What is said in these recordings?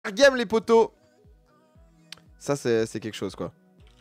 game les potos. Ça c'est quelque chose quoi.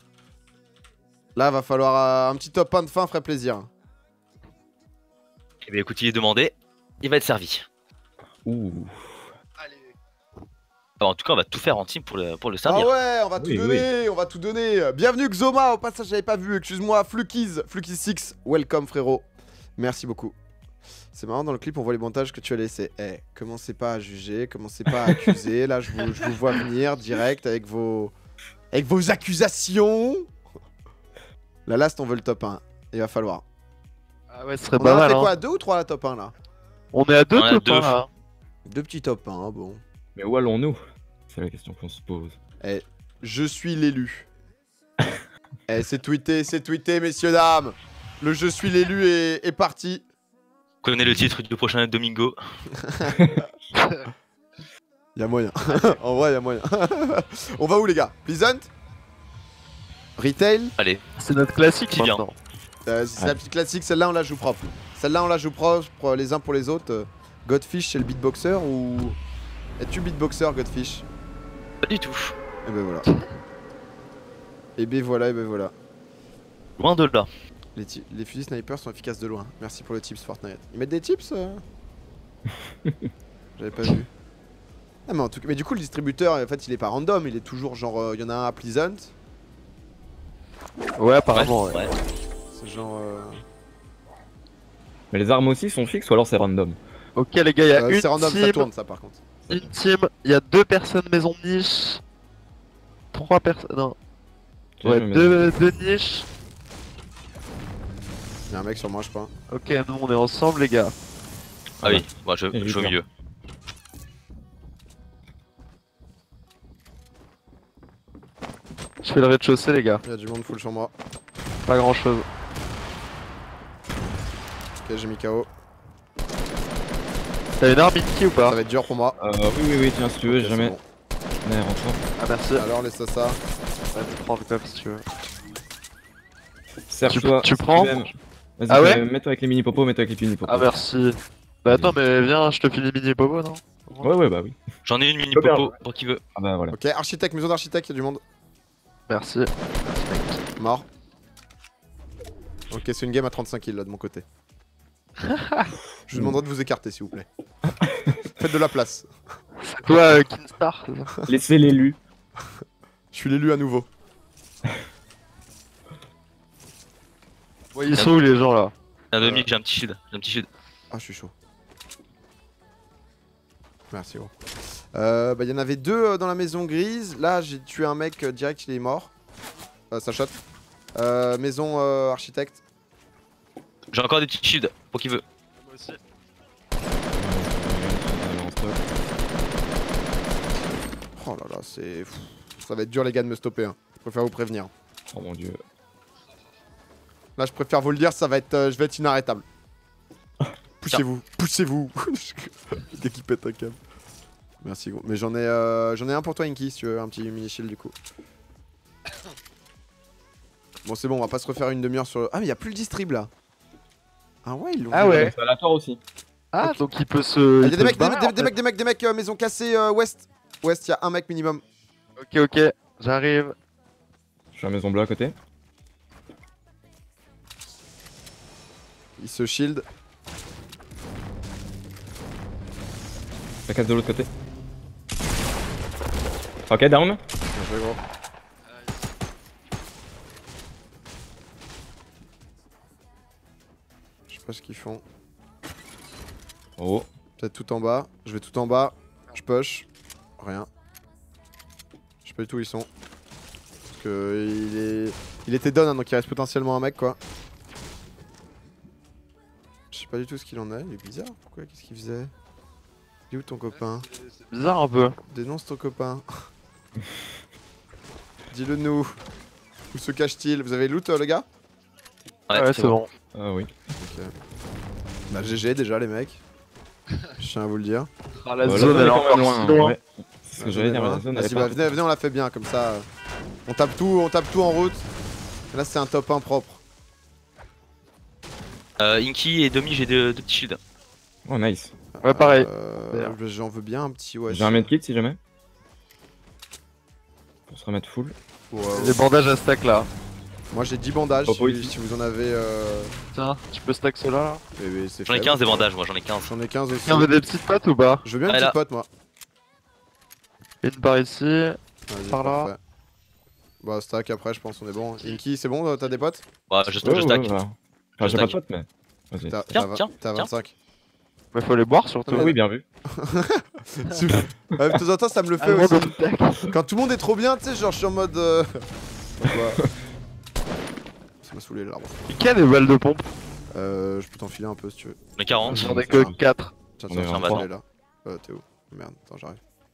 Là va falloir un petit top 1 de fin ferait plaisir. Eh bien écoute, il est demandé, il va être servi. Ouh. Allez. Alors, en tout cas, on va tout faire en team pour le servir. Ah ouais, on va tout donner, on va tout donner. Bienvenue Xoma, au passage j'avais pas vu, excuse-moi, Flukiz6, welcome frérot. Merci beaucoup. C'est marrant, dans le clip on voit les montages que tu as laissés. Eh, commencez pas à juger, commencez pas à accuser. Là je vous vois venir direct avec vos accusations. La last on veut le top 1, il va falloir. Ah ouais, ce serait On pas en a mal. fait Hein. quoi, 2 ou 3 la top 1 là? On est à 2 On en a top deux. 1 là. 2 petits top 1, bon. Mais où allons-nous? C'est la question qu'on se pose. Eh, je suis l'élu. Eh, c'est tweeté, messieurs, dames. Le je suis l'élu est parti. Connais le titre du prochain Domingo. Y'a moyen. En vrai, y'a moyen. On va où, les gars? Pleasant? Retail? Allez, C'est notre classique Qui vient. maintenant. C'est la petite classique, celle-là on la joue propre. Celle-là on la joue propre les uns pour les autres. Godfish c'est le beatboxer ou... Es-tu beatboxer Godfish? pas du tout. Et ben voilà. Et ben voilà, et ben voilà. Loin de là. Les fusils snipers sont efficaces de loin. Merci pour le tips Fortnite. Ils mettent des tips J'avais pas vu. Ah mais en tout cas, mais du coup le distributeur en fait il est pas random, il est toujours genre il y en a un à Pleasant. Ouais, apparemment. Ouais. Ouais. C'est genre Mais les armes aussi sont fixes ou alors c'est random? Ok, les gars, il y a une c'est random, ça team. tourne ça par contre. Une team, il y a 2 personnes maison de niche. 3 personnes. Non. Ouais, deux niches. Y'a un mec sur moi je crois. Ok, nous on est ensemble, les gars. Ah oui, moi je Et suis au bien. milieu. Je fais le rez-de-chaussée, les gars. Y'a du monde full sur moi. Pas grand chose. Ok j'ai mis KO. T'as une arme Inky ou Ça pas? va être dur pour moi. Oui, tiens, si tu veux, Ok, c'est jamais. bon. Ouais, rentre. Ah, merci. Alors laisse ça. Ouais, tu prends le coffre si tu veux. Serre-toi. tu prends? Vas-y, Ah ouais mets-toi avec les mini-popos, mets-toi avec les mini-popos. Ah, merci. Bah, attends, mais viens, je te file les mini bobo, non? Ouais, bah oui. J'en ai une mini Faut bien popo pour qui veut. Ah bah voilà. Ok, architecte, maison d'architecte, y'a du monde. Merci. Mort. Ok, c'est une game à 35 kills là de mon côté. Je vous demanderai de vous écarter s'il vous plaît. Faites de la place. Toi, Kinstar, c'est ça? Laissez l'élu. Je suis l'élu à nouveau. Ouais, ils sont où les gens là? Un demi, j'ai un petit shield. Ah, je suis chaud. Merci gros. Bah y'en avait 2 dans la maison grise. Là j'ai tué un mec direct, il est mort. Ça shot. Maison architecte. J'ai encore des petits shields pour qui veut. Moi aussi. Oh là là, c'est... Ça va être dur les gars de me stopper. Hein. Je préfère vous prévenir. Oh mon dieu. Là je préfère vous le dire, ça va être... je vais être inarrêtable. Poussez-vous, poussez-vous. Dès qu'il pète un câble. Merci gros. Mais j'en ai un pour toi Inky si tu veux, un petit mini shield du coup. Bon c'est bon, on va pas se refaire une demi-heure sur le... Ah mais y'a plus le distrib là. Ah ouais ils l'ont... Ah ouais. C'est aléatoire aussi. Ah, Ok. donc il peut se. Ah, il y'a peut des se barrer, en fait. mecs, maison cassée ouest. Ouest, y'a un mec minimum. Ok, j'arrive. Je suis à la maison bleue à côté. Il se shield. Ça casse de l'autre côté. Ok, down. Bien joué gros. Je sais pas ce qu'ils font. Oh. Peut-être tout en bas. Je vais tout en bas. Je push. Rien. Je sais pas du tout où ils sont. Parce que il était down hein, donc il reste potentiellement un mec quoi. Je sais pas du tout ce qu'il en est. Il est bizarre. Pourquoi? Qu'est-ce qu'il faisait? Il est où ton copain? C'est bizarre un peu. Dénonce ton copain. Dis-le nous. Où se cache-t-il? Vous avez loot le gars? Ouais, c'est bon. Ah oui. Ok. Bah GG déjà les mecs. Je tiens à vous le dire. Ah, la Voilà, zone elle est quand même encore si loin. Ouais. C'est ce que j'allais dire, mais la zone elle est Vas-y pas... bah venez on la fait bien comme ça. On tape tout en route. Là c'est un top 1 propre. Inky et Domi, j'ai deux petits shields. Oh nice. Ouais, pareil. J'en veux bien un petit ouais. J'ai un medkit si jamais. Pour se remettre full. Des bandages à stack là. Moi j'ai 10 bandages Oh, oui. si vous en avez. Tiens, tu peux stack ceux-là là. C'est J'en ai faible. 15 des bandages, moi, j'en ai 15. J'en ai 15 aussi. Tiens, on veut des petites potes ou pas? Je veux bien une Ouais, petite là. pote moi. Une par ici. Vas-y, Par là. parfait. Bah stack après je pense on est bon. Inky c'est bon, t'as des potes? Ouais, je stack. Voilà. Enfin, j'ai pas de pote, mais. Vas-y. T'as Tiens, t'as tiens, t'as tiens. 25. Mais faut les boire surtout. Ah oui, bien vu. Ouais, de temps en temps ça me le fait Avant aussi. de stack. Quand tout le monde est trop bien, tu sais, genre je suis en mode. Donc, voilà. Ça m'a saoulé l'arbre. Qui a des balles de pompe? Je peux t'en filer un peu si tu veux. J'en ai 40. J'en ai que 4. Tiens, On tiens, est tiens, en je bas. l'ai là. T'es où? Merde, attends, j'arrive.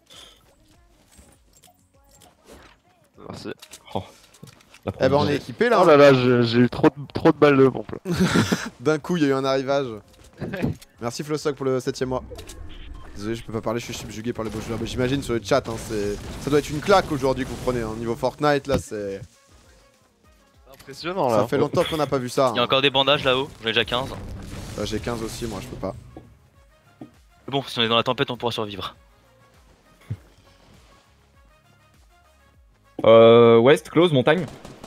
Merci. Oh. La Eh ben on première. est équipé là. Oh là là, j'ai eu trop de balles de pompe là. D'un coup, il y a eu un arrivage. Merci Flossock pour le 7ème mois. Désolé, je peux pas parler, je suis subjugué par les beaux joueurs. Mais j'imagine sur le chat, hein, ça doit être une claque aujourd'hui que vous prenez. Hein. Niveau Fortnite, là, c'est. Impressionnant là. Ça fait longtemps qu'on n'a pas vu ça. Il y a Hein. encore des bandages là-haut, j'en ai déjà 15. J'ai 15 aussi, moi, je peux pas. Mais bon, si on est dans la tempête, on pourra survivre. West, close, montagne.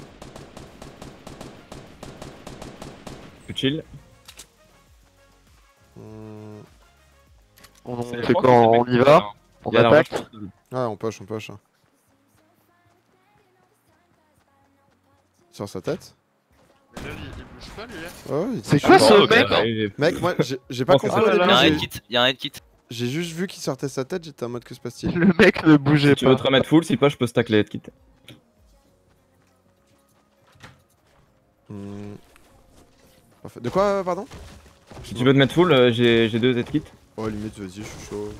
Chill. Hmm. On C'est- je fait crois quoi? que On c'est y mec- va? On Il y a la attaque? rush. Ouais, on push, on push. Sur sa tête. Mais là, il bouge pas lui. Oh, il- C'est quoi bon, ce ok, mec? d'accord. Mec, moi, j'ai pas Oh, c'est compris ça. au Il y a début. un j'ai- head kit, il y a un head kit. J'ai juste vu qu'il sortait sa tête, j'étais en mode que se passe-t-il? Le mec ne bougeait Si tu veux pas. te remettre full, si pas, je peux stack les headkits. Hmm. Parfait. De quoi, pardon? Si tu veux te mettre full, j'ai 2 headkits. Oh, limite, vas-y, je suis chaud.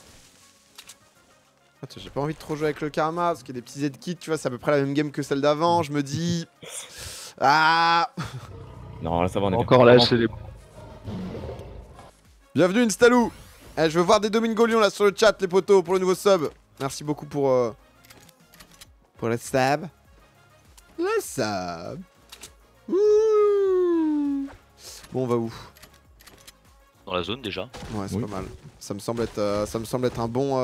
Attends, j'ai pas envie de trop jouer avec le karma parce qu'il y a des petits Z-kits, tu vois, c'est à peu près la même game que celle d'avant. Je me dis. Ah! Non, là ça va, on est Encore bien. lâché les. Bienvenue, Instalou! Eh, je veux voir des Domingo Lyon là sur le chat, les potos, pour le nouveau sub. Merci beaucoup pour le sub. Le sub. Ouh. Bon, on va où? Dans la zone déjà. Ouais, c'est Oui. pas mal. Ça me semble être un bon.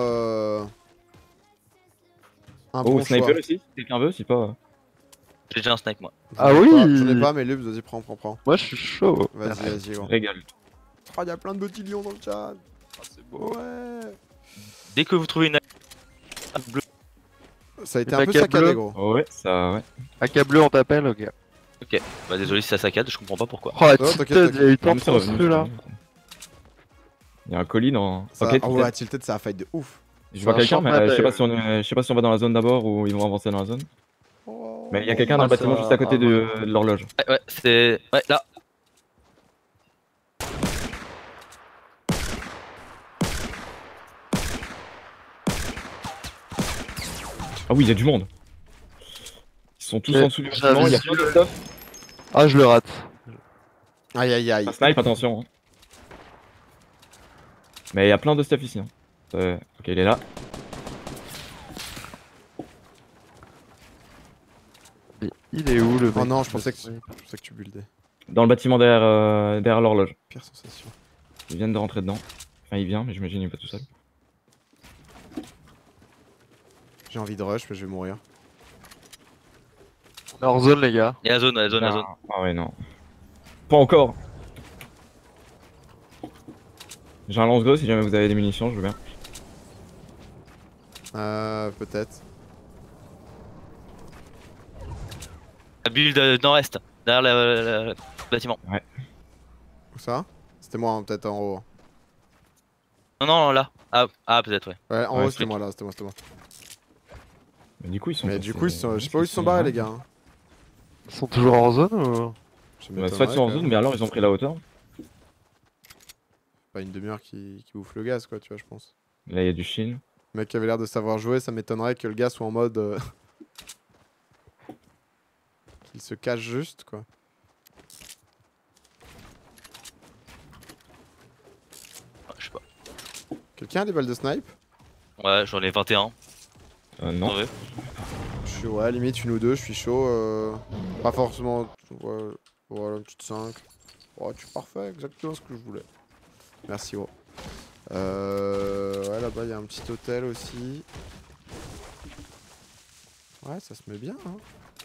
Un Oh, bon sniper choix. aussi, si quelqu'un veut, si pas. J'ai déjà un snipe moi. Ah J'en ai oui. pas- J'en ai pas, mais Lubs, vas-y, prends. Moi je suis chaud. Vas-y, vas-y, gros. Régale. Oh, y a plein de petits lions dans le chat. C'est beau. Ouais. Dès que vous trouvez une bleue, Ça a été Les un peu paquets saccadé, bleus. gros. Oh, ouais, ça, ouais. AK bleu, on t'appelle, ok. bah désolé si ça saccade, je comprends pas pourquoi. Oh la Oh, t'inquiète, tilted, il y a eu tant Non, de mais c'est revenu, construits là. Il y a un colis dans. Ça, Ok, oh, ouais, Tilted, ça a fight de ouf. je vois un quelqu'un, champ de mais je sais bataille, pas si on va dans la zone d'abord ou ils vont avancer dans la zone. Oh. Mais il y a quelqu'un dans le ça bâtiment va, juste à côté ah, de l'horloge. Ouais, c'est. Ouais, là. Ah oui, il y a du monde. Ils sont tous Et en dessous du j'avais bâtiment, il y a vu plein de le- stuff. Ah, je le rate. Aïe, aïe, aïe. Un snipe, attention. Hein. Mais il y a plein de stuff ici. Hein. Ok, il est là. Mais il est où le mec? Oh non, je pensais que tu buildais. Dans le bâtiment derrière l'horloge. Pire sensation. Ils viennent de rentrer dedans. Enfin, il vient, mais j'imagine il est pas tout seul. J'ai envie de rush, mais je vais mourir. On est hors zone, les gars. Il y a la zone, la zone, la zone. Ah ouais, non. Pas encore. J'ai un lance-go si jamais vous avez des munitions, je veux bien. Peut-être. La bulle nord-est, derrière le bâtiment. Où ça? C'était moi, hein, peut-être en haut. Non, non, là. Ah peut-être, ouais. Ouais, en Ouais, haut, c'est c'était moi là, c'était moi. Mais du coup, ils sont. Mais passés- du coup, je sais pas où ils se sont barrés, les gars. Hein. Ils sont toujours hors zone ou? Je Bah, m'étonnerais soit ils sont en que- zone, mais alors ils ont pris la hauteur. Pas une demi-heure qui bouffe le gaz, quoi, tu vois, je pense. Là, il y a du Chine. Le mec qui avait l'air de savoir jouer, ça m'étonnerait que le gars soit en mode. Qu'il se cache juste, quoi. Ah, je sais pas. Quelqu'un a des balles de snipe? Ouais, j'en ai 21. Non. Ouais. Je suis, ouais, limite une ou deux, je suis chaud. Pas forcément. Ouais, voilà, une petite 5. Ouais, tu es parfait, exactement ce que je voulais. Merci, gros. Ouais, là-bas, il y a un petit hôtel aussi. Ouais, ça se met bien. Hein.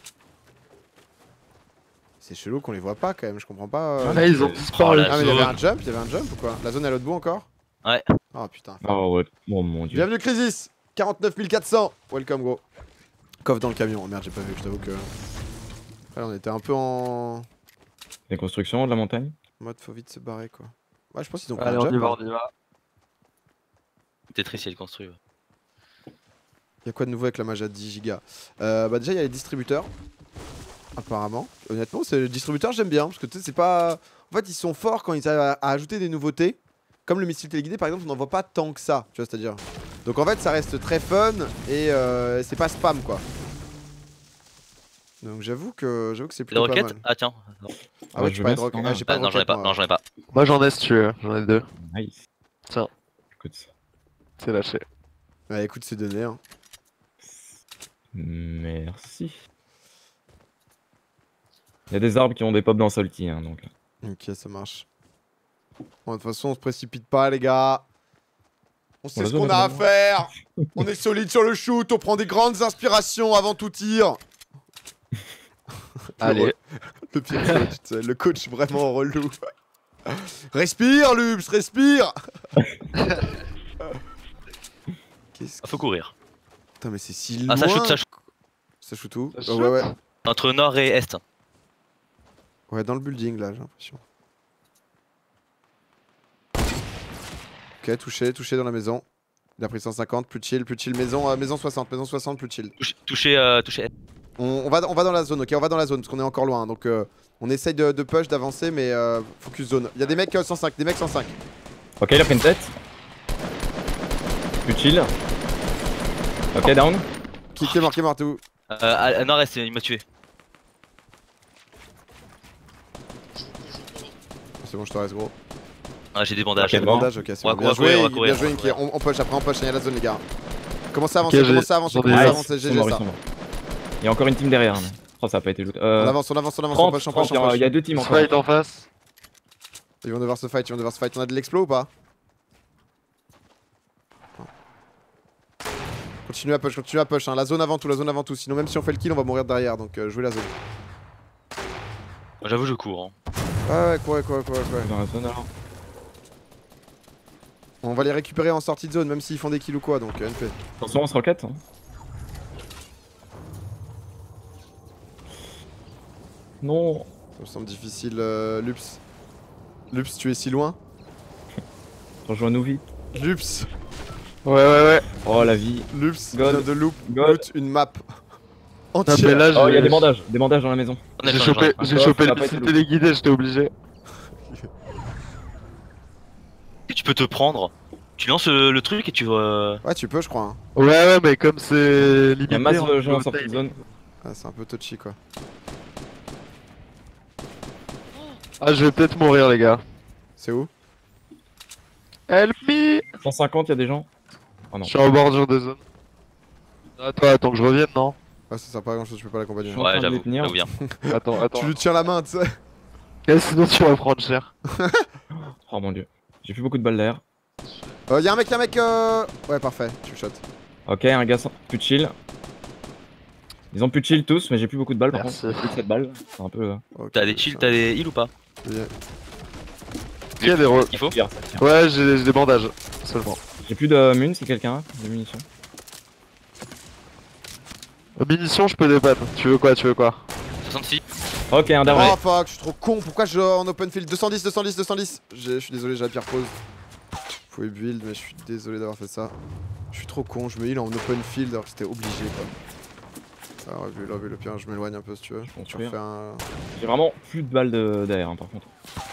C'est chelou qu'on les voit pas quand même, je comprends pas. Là, ils ont Oh, disparu. la Ah, mais il y avait zone. un jump, il y avait un jump ou quoi? La zone est à l'autre bout encore? Ouais. Oh putain. Oh ouais, oh mon dieu. Bienvenue Crisis 49 400. Welcome gros. Coffre dans le camion. Oh, merde, j'ai pas vu, je t'avoue que. Après, on était un peu en Les constructions de la montagne. mode faut vite se barrer quoi. Ouais, je pense qu'ils ont pris Allez, un on jump. y va, Hein. on y va. Tetris, il construit. Ouais. Y'a quoi de nouveau avec la mage à 10 gigas? Bah déjà il y a les distributeurs. Apparemment. Honnêtement, c'est le distributeur j'aime bien. Parce que tu sais, c'est pas. En fait, ils sont forts quand ils arrivent à ajouter des nouveautés. Comme le missile téléguidé par exemple, on n'en voit pas tant que ça. Tu vois, c'est-à-dire. Donc en fait, ça reste très fun et c'est pas spam quoi. Donc j'avoue que c'est Les plutôt pas roquettes. mal. Ah tiens. Ah ouais, je tu veux pas bien de ce roquettes. qu'on a. Ah, j'ai pas de Non, j'en ai roquettes, pas. moi. Non, j'en ai pas. Moi, j'en ai si tu veux. J'en ai 2. Nice. Tiens. Écoute. C'est lâché. Ouais, écoute, c'est donné. Hein. Merci. Il y a des arbres qui ont des pop dans Salty, hein, donc. Ok, ça marche. Bon, de toute façon, on se précipite pas, les gars. On sait la ce zone qu'on a à vraiment. faire. On est solide sur le shoot. On prend des grandes inspirations avant tout tir. Allez. Le pire coach, tu sais, le coach vraiment relou. Respire, Lubs, respire. Qu'est-ce Faut courir. Putain, mais c'est si loin. Ah, ça shoot, ça shoot. Ça shoot où? Ça Ouais, ouais. Entre nord et est. Ouais, dans le building, là, j'ai l'impression. Ok, touché dans la maison. Il a pris 150, plus chill, maison, maison 60, plus chill. Touché est. On va dans la zone, ok, on va dans la zone parce qu'on est encore loin. Donc on essaye de push, d'avancer, mais focus zone. Il y a des mecs 105, des mecs 105. Ok, il a pris une tête. Plus chill. Ok, down. Qui est marqué où? À nord-est, il m'a tué. C'est bon, je te reste gros. Ah, j'ai des bandages. Ok, J'ai des bon. bandages, ok, c'est On va bon. Bien courir, joué, on va courir, bien joué, on va Inky. courir. On push, après on push, il y a la zone les gars. Commencez à avancer, Ok, commencez à avancer, j'en ai commencez à nice. avancer, Ils sont GG morts, ils ça. sont morts. Il y a encore une team derrière. Mais... Oh, ça a pas été loot. On avance, on 30, push, 30, il y a deux teams encore. Fight en face. Ils vont devoir se fight, On a de l'explo ou pas? Continue à push, hein. La zone avant tout, sinon même si on fait le kill on va mourir derrière, donc jouez la zone. J'avoue, je cours. Hein. Ouais, quoi. Dans la zone alors. On va les récupérer en sortie de zone, même s'ils font des kills ou quoi, donc NP. Attention, on se rocket. Hein. Non. Ça me semble difficile, Lups. Lups, tu es si loin? Rejoins-nous vite. Lups, Ouais. Oh la vie. Lups, God. vient de loot God. une map Non, mais entière. là, Oh, il y a des bandages dans la maison. On a J'ai changé, chopé, j'en ai. j'ai Un chopé coffre, ça le a pas été missile loot. téléguidé, j'étais obligé. Tu peux te prendre. Tu lances le truc et tu vas. Ouais, tu peux, je crois. Hein. Ouais, mais comme c'est Il y limité. a masse on de gens en peut sortie de zone. Ah, c'est un peu touchy quoi. Ah, je vais peut-être mourir, les gars. C'est où? Help me! 150, il y a des gens. Oh non. Je suis en bordure de zone. Attends que je revienne, non? Ah, ça sert pas à grand chose, je peux pas l'accompagner. Je suis en train Ouais, de les j'avoue, tenir. j'avoue bien. Attends. Tu lui tiens la main, tu sais. Sinon, tu vas prendre cher. Oh mon dieu. J'ai plus beaucoup de balles d'air. Y'a un mec, Ouais, parfait, tu le shot. Ok, un gars sans... plus de chill. Ils ont plus de chill tous, mais j'ai plus beaucoup de balles par Merci. contre. J'ai plus que 7 balles. C'est un peu. Ok, T'as des chill, ça- t'as des heals ou pas? Yeah. Il y a des Il faut? Tire, ça tire. Ouais, j'ai des bandages. Seulement. J'ai plus de mun si quelqu'un a des munitions. Munitions, je peux dépanner. Tu veux quoi? 66. Ok, un dernier. Oh fuck, je suis trop con, pourquoi je en open field? 210. Je suis désolé, j'ai la pire pause. Vous pouvez build, mais je suis désolé d'avoir fait ça. Je suis trop con, je me heal en open field alors que c'était obligé quoi. Alors, vu le pire, je m'éloigne un peu si tu veux. Je Tu refais un. J'ai vraiment plus de balles d'air par contre.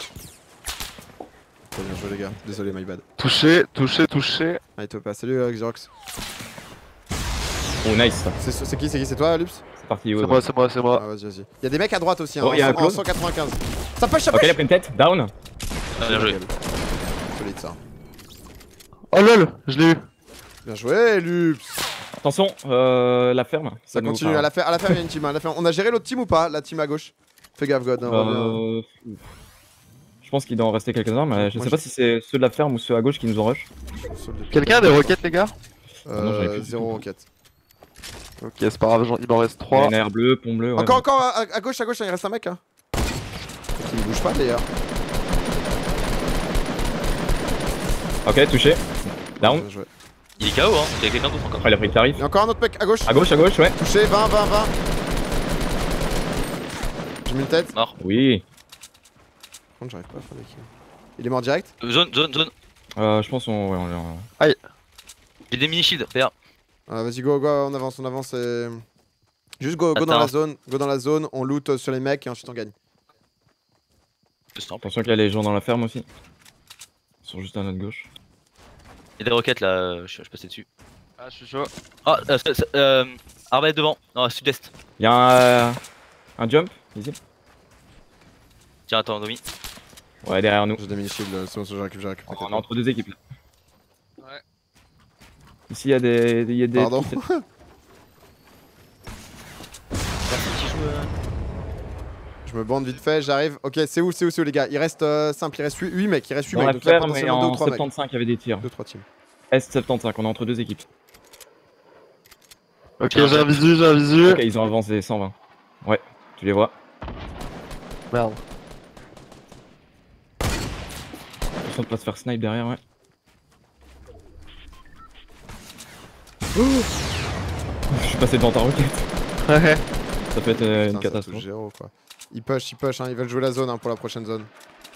Très bien joué les gars, désolé, my bad. Touché. Allez, top, salut Xerox. Oh nice ça. C'est qui? C'est toi, Lups? C'est parti. C'est moi. Ah, vas-y. Y'a des mecs à droite aussi, hein, Oh, y a un en clone. 195. Ça push, Ok, il a pris une tête. Down. Ah, bien joué. Solide ça. Oh lol, je l'ai eu. Bien joué, Lups. Attention, la ferme. Ça nous continue, parle. à la fin il y a une team. À la fin. On a géré l'autre team ou pas? La team à gauche. Fais gaffe, God. Hein, on revient. Je pense qu'il doit en rester quelques-uns, mais je Moi, sais pas si c'est ceux de la ferme ou ceux à gauche qui nous en rush. Sur le- Quelqu'un a des roquettes, les gars? non, j'avais plus du 0 tout. roquette. Ok, c'est pas grave, il m'en reste 3. NR bleu, pont bleu. Ouais, Encore, encore, à gauche, il reste un mec. Hein. Il bouge pas d'ailleurs. Ok, touché. Down. Bien joué. Il est KO, hein. Il y a quelqu'un d'autre encore. Après, il a pris le tarif. Il y a encore un autre mec à gauche. À gauche, ouais. Touché, 20. J'ai mis une tête. Par Mort. Oui. contre, j'arrive pas à faire des kills. Il est mort direct. Zone. Je pense on. Ouais, J'ai des mini shields, regarde. Vas-y, go, on avance. Et... Juste go dans la zone. Go dans la zone, on loot sur les mecs et ensuite on gagne. C'est simple. Attention qu'il y a les gens dans la ferme aussi. Ils sont juste à notre gauche. Il y a des roquettes là, je passais dessus. Ah, je suis chaud. Ah, arbalète devant, non, sud-est. Il y a un jump ici. Tiens, attends, Domi. Ouais, derrière nous. J'ai des mini-shields, c'est bon, je récupère. On est entre deux équipes là. Ouais. Ici il y a des. Pardon. Personne qui joue. Je me bande vite fait, j'arrive. Ok, c'est où les gars? Il reste simple, il reste 8 mecs, il reste 8 Dans mecs. la Donc il y a ferme et potentiellement 2 ou en 3 mecs. 75 il y avait des tirs. 2-3 teams. Est 75, on est entre deux équipes. Ok, j'ai un visu. Ok, ils ont avancé 120. Ouais, tu les vois. Merde. Attention de pas se faire snipe derrière, ouais. Je suis passé devant ta roquette. Ouais. Ça peut être Putain, une ça catastrophe. touche zéro, quoi. Ils push, hein, ils veulent jouer la zone hein, pour la prochaine zone.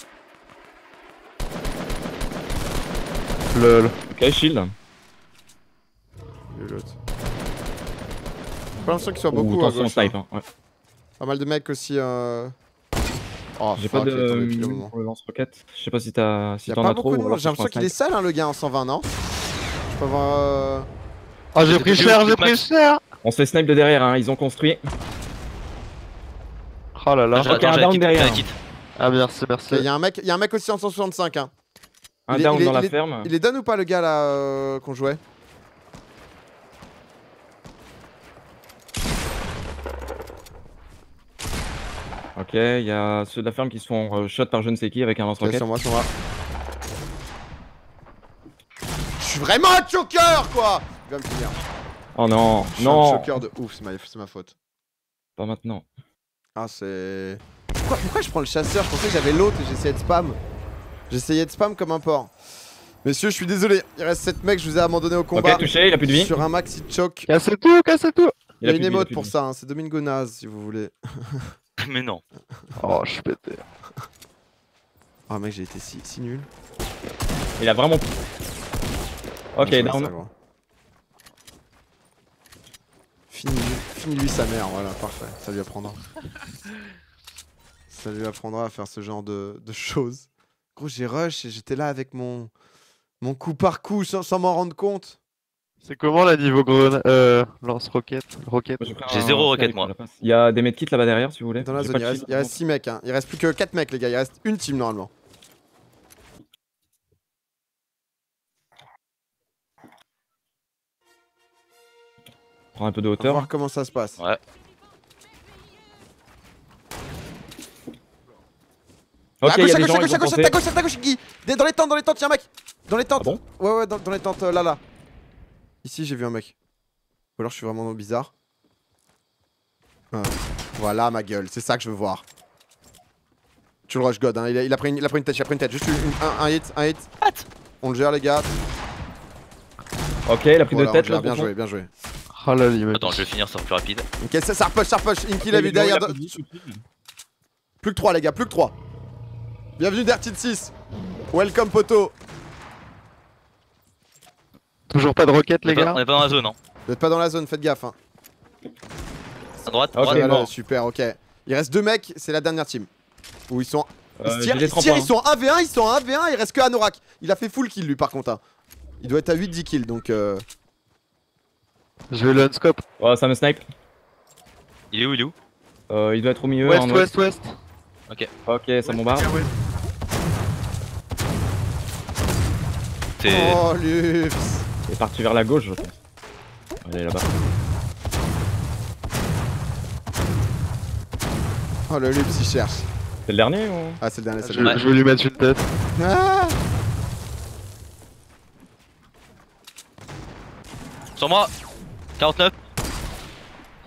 Lol. Ok, shield. Il est l'autre. J'ai pas l'impression qu'il soit beaucoup à attention gauche. snipe, Hein. hein. Ouais. Pas mal de mecs aussi. Oh, J'ai pas fuck, il est tombé pile au de moment. pour le lance-roquette. Je sais pas si t'as Y'a t'en pas as trop beaucoup de ou monde, alors j'ai l'impression qu'il est seul hein, le gars en 120, non? Je peux avoir. Oh, j'ai pris cher. On se fait snipe de derrière, hein. Ils ont construit. Oh là là. Ok, un down derrière. Ah, merci. Ok, y'a un mec aussi en 165 hein. Un Il est- down il est- dans la il est- ferme. Il est done ou pas le gars là qu'on jouait? Ok, il y a ceux de la ferme qui se font shot par je ne sais qui avec un Ok, lance-roquette. sur moi. Je suis vraiment un choker quoi! Il va me finir. Oh non, Je suis un non, choker de ouf, c'est ma faute. pas maintenant. Ah c'est... Pourquoi je prends le chasseur? Je pensais que j'avais l'autre et j'essayais de spam. J'essayais de spam comme un porc. Messieurs, je suis désolé, il reste 7 mecs, je vous ai abandonné au combat. Ok, touché, il a plus de vie. Sur un maxi de choc. Cassez tout. Il y a plus une de vie, émote plus de pour vie. ça, hein. C'est Domingo Naz si vous voulez. Mais non. Oh, je suis pété. Ah mec, j'ai été si nul. Il a vraiment. Ok, Bien joué, down. ça, gros. Finis-lui sa mère, voilà, parfait. Ça lui apprendra. Ça lui apprendra à faire ce genre de choses. Gros, j'ai rush et j'étais là avec mon coup par coup sans m'en rendre compte. C'est comment la niveau lance-roquette? Roquette. J'ai zéro roquette, moi. Il y a des medkits là-bas derrière si vous voulez. Dans la J'ai zone, pas de il reste 6 mecs. Hein. Il reste plus que 4 mecs, les gars. Il reste une team normalement. Prends un peu de On va hauteur. voir comment ça se passe. Ouais. Ok, il y a des gens à ils vont gauche, penser- à gauche, Guy. Dans les tentes, y'a un mec. Dans les tentes. Ah bon Ouais, dans les tentes, là. Ici, j'ai vu un mec. Ou alors, je suis vraiment bizarre. Ah. Voilà ma gueule, c'est ça que je veux voir. Tu le rush God, hein. il a pris une tête, juste un hit. On le gère, les gars. Ok, il a pris Voilà, deux têtes on le là. gère, pour bien joué. Oh là, limite. Attends, je vais finir, ça sera plus rapide. Ok, ça repush. Inky l'a vu derrière. Plus que 3, les gars, plus que 3. Bienvenue Dirty 6. Welcome, poto. Toujours pas de roquette, les gars. On est pas dans la zone, hein. Vous êtes pas dans la zone, faites gaffe. Hein. À droite, Ok, Voilà, mort. super, ok. Il reste 2 mecs, c'est la dernière team. Où ils sont. Ils se j'ai tirent, des ils sont 1v1, il reste que Anorak. Il a fait full kill lui par contre. Hein. Il doit être à 8-10 kills donc. Je vais le unscope. Oh, ça me snipe. il est où? Il doit être au milieu. en ouest. West. Ok, ça bombarde. C'est. Oh Lux. Il est parti vers la gauche, je pense. Allez, là-bas. Oh le Lux il cherche. C'est le dernier ou Ah c'est le dernier, c'est Je le dernier. vais lui mettre une tête. Ah Sur moi 49.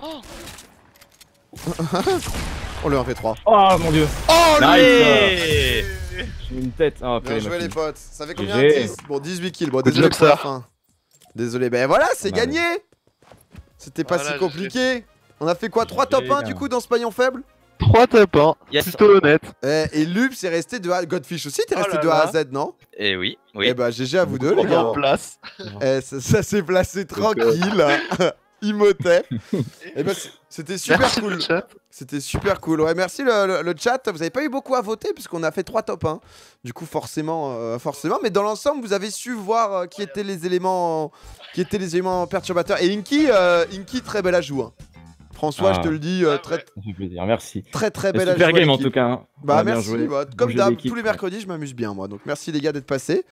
On le 1v3. Oh mon dieu. Oh Nice. Allez. J'ai mis une tête. Oh, Bien joué les potes. Ça fait combien? GG. 10. Bon, 18 kills. Bon, Good désolé job, pour la ça. fin. Désolé. Ben voilà, c'est Pas mal. gagné. C'était pas Voilà, si compliqué. On a fait quoi? 3 GG, top 1 gars. du coup dans ce maillon faible? 3 top 1, Yes. plutôt honnête. Et Lubs est resté de A. Godfish aussi, t'es Oh resté là de A à là. Z, non? Et oui, oui. Eh bah, GG à vous deux, les Beaucoup gars. en Place. Ça s'est placé tranquille. Imhotep. Eh ben, c'était super Merci cool. le chat. C'était super cool. Ouais, merci le chat. Vous avez pas eu beaucoup à voter puisqu'on a fait 3 top 1. Du coup, forcément. Mais dans l'ensemble, vous avez su voir qui étaient les éléments perturbateurs. Et Inky, très bel ajout. Hein. François, Ah. je te le dis, Ah, très, ouais. Ça fait plaisir, merci. très très Et bel ajout. super à game en l'équipe. tout cas. Hein. On Bah a bien merci. joué. Bah, Bon comme jeu d'hab, d'équipe, tous les ouais. mercredis, je m'amuse bien moi. Donc merci les gars d'être passés.